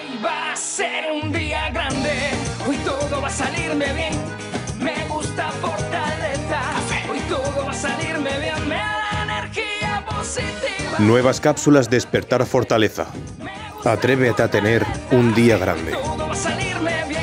Hoy va a ser un día grande, hoy todo va a salirme bien. Me gusta Fortaleza, hoy todo va a salirme bien. Me da energía positiva. Nuevas cápsulas Despertar Fortaleza. Atrévete a tener un día grande. Todo va a salirme bien.